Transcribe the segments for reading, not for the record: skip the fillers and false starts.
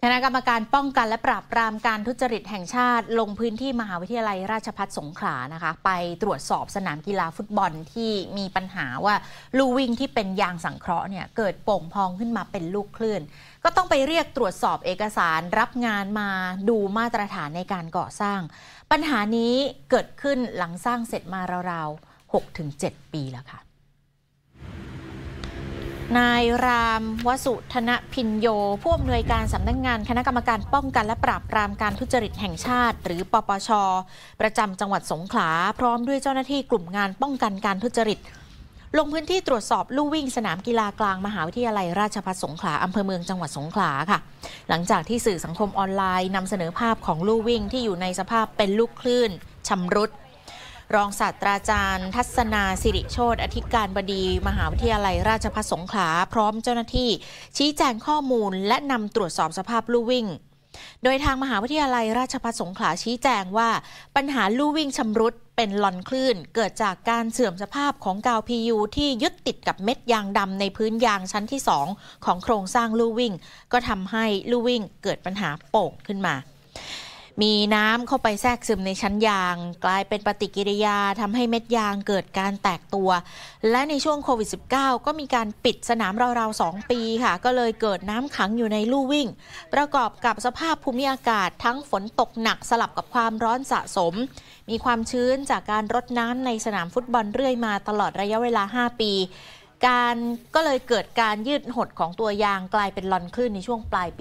คณะกรรมการป้องกันและปราบปรามการทุจริตแห่งชาติลงพื้นที่มหาวิทยาลัยราชภัฏสงขลานะคะไปตรวจสอบสนามกีฬาฟุตบอลที่มีปัญหาว่าลู่วิ่งที่เป็นยางสังเคราะห์เนี่ยเกิดโป่งพองขึ้นมาเป็นลูกคลื่นก็ต้องไปเรียกตรวจสอบเอกสารรับงานมาดูมาตรฐานในการก่อสร้างปัญหานี้เกิดขึ้นหลังสร้างเสร็จมาราวๆ 6-7 ปีแล้วค่ะนายรามวสุธนพินโยผู้อำนวยการสำนักงานคณะกรรมการป้องกันและปราบปรามการทุจริตแห่งชาติหรือปปช.ประจำจังหวัดสงขลาพร้อมด้วยเจ้าหน้าที่กลุ่มงานป้องกันการทุจริตลงพื้นที่ตรวจสอบลู่วิ่งสนามกีฬากลางมหาวิทยาลัยราชภัฏสงขลาอำเภอเมืองจังหวัดสงขลาค่ะหลังจากที่สื่อสังคมออนไลน์นำเสนอภาพของลู่วิ่งที่อยู่ในสภาพเป็นลูกคลื่นชำรุดรองศาสตราจารย์ทัศนาสิริโชติอธิการบดีมหาวิทยาลัยราชภัฏสงขลาพร้อมเจ้าหน้าที่ชี้แจงข้อมูลและนำตรวจสอบสภาพลู่วิ่งโดยทางมหาวิทยาลัยราชภัฏสงขลาชี้แจงว่าปัญหาลู่วิ่งชำรุดเป็นลอนคลื่นเกิดจากการเสื่อมสภาพของกาว PU ที่ยึดติดกับเม็ดยางดำในพื้นยางชั้นที่2ของโครงสร้างลู่วิ่งก็ทำให้ลู่วิ่งเกิดปัญหาโป่งขึ้นมามีน้ำเข้าไปแทรกซึมในชั้นยางกลายเป็นปฏิกิริยาทำให้เม็ดยางเกิดการแตกตัวและในช่วงโควิด -19 ก็มีการปิดสนามราวๆ 2 ปีค่ะก็เลยเกิดน้ำขังอยู่ในลู่วิ่งประกอบกับสภาพภูมิอากาศทั้งฝนตกหนักสลับกับความร้อนสะสมมีความชื้นจากการรดน้ำในสนามฟุตบอลเรื่อยมาตลอดระยะเวลา 5 ปีก็เลยเกิดการยืดหดของตัวยางกลายเป็นลอนคลื่นในช่วงปลายปี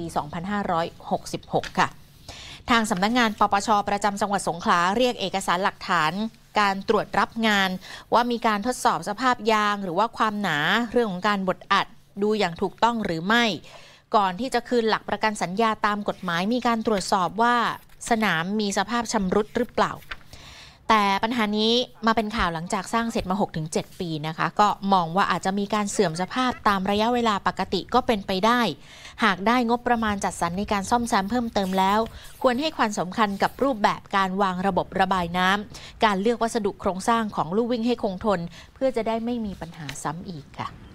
2566 ค่ะทางสำนักงานปปช.ประจำจังหวัดสงขลาเรียกเอกสารหลักฐานการตรวจรับงานว่ามีการทดสอบสภาพยางหรือว่าความหนาเรื่องของการบดอัดดูอย่างถูกต้องหรือไม่ก่อนที่จะคืนหลักประกันสัญญาตามกฎหมายมีการตรวจสอบว่าสนามมีสภาพชำรุดหรือเปล่าแต่ปัญหานี้มาเป็นข่าวหลังจากสร้างเสร็จมา 6-7 ปีนะคะก็มองว่าอาจจะมีการเสื่อมสภาพตามระยะเวลาปกติก็เป็นไปได้หากได้งบประมาณจัดสรรในการซ่อมแซมเพิ่มเติมแล้วควรให้ความสำคัญกับรูปแบบการวางระบบระบายน้ำการเลือกวัสดุโครงสร้างของลู่วิ่งให้คงทนเพื่อจะได้ไม่มีปัญหาซ้ำอีกค่ะ